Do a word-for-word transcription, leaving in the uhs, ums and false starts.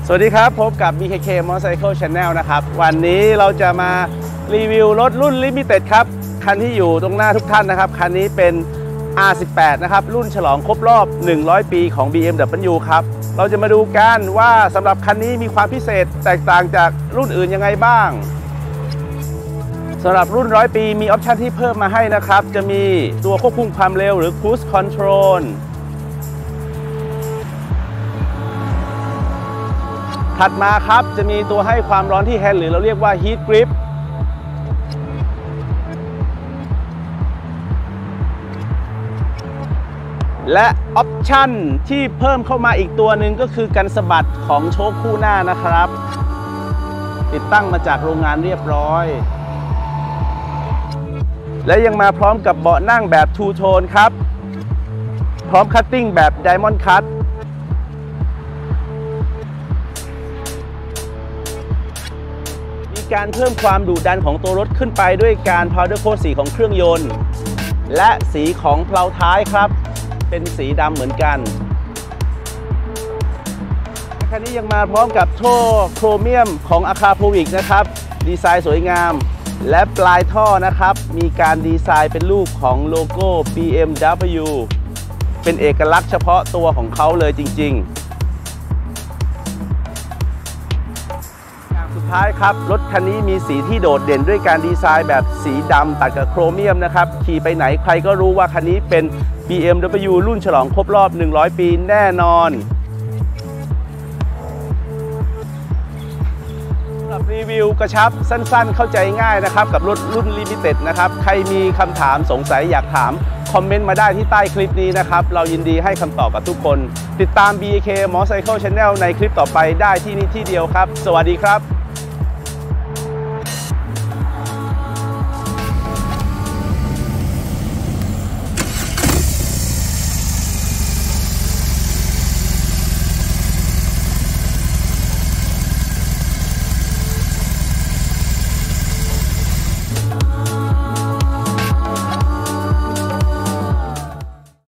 สวัสดีครับพบกับ บี เค เค Motorcycle Channel นะครับวันนี้เราจะมารีวิวรถรุ่น Limited ครับคันที่อยู่ตรงหน้าทุกท่านนะครับคันนี้เป็น อาร์ สิบแปด นะครับรุ่นฉลองครบรอบหนึ่งร้อยปีของ บี เอ็ม ดับเบิลยู ครับเราจะมาดูกันว่าสำหรับคันนี้มีความพิเศษแตกต่างจากรุ่นอื่นยังไงบ้างสำหรับรุ่นร้อยปีมีออปชันที่เพิ่มมาให้นะครับจะมีตัวควบคุมความเร็วหรือ Cruise Controlถัดมาครับจะมีตัวให้ความร้อนที่แฮนด์หรือเราเรียกว่า Heat Grip และออปชั่นที่เพิ่มเข้ามาอีกตัวหนึ่งก็คือกันสะบัดของโชคคู่หน้านะครับติดตั้งมาจากโรงงานเรียบร้อยและยังมาพร้อมกับเบาะนั่งแบบ Two Tone ครับพร้อมคัตติ้งแบบ Diamond Cutการเพิ่มความดุดันของตัวรถขึ้นไปด้วยการ powder coat สีของเครื่องยนต์และสีของเพลาท้ายครับเป็นสีดำเหมือนกันคันนี้ยังมาพร้อมกับท่อโครเมียมของ Akrapovic นะครับดีไซน์สวยงามและปลายท่อนะครับมีการดีไซน์เป็นรูปของโลโก้ บี เอ็ม ดับเบิลยู เป็นเอกลักษณ์เฉพาะตัวของเขาเลยจริงๆสุดท้ายครับรถคันนี้มีสีที่โดดเด่นด้วยการดีไซน์แบบสีดำตัดกับโครเมียมนะครับขี่ไปไหนใครก็รู้ว่าคันนี้เป็น บี เอ็ม ดับเบิลยู รุ่นฉลองครบรอบหนึ่งร้อยปีแน่นอนสำหรับรีวิวกระชับสั้นๆเข้าใจง่ายนะครับกับรถรุ่น Limited นะครับใครมีคำถามสงสัยอยากถามคอมเมนต์มาได้ที่ใต้คลิปนี้นะครับเรายินดีให้คำตอบกับทุกคนติดตาม บี เค Motorcycle Channel ในคลิปต่อไปได้ที่นี่ที่เดียวครับสวัสดีครับ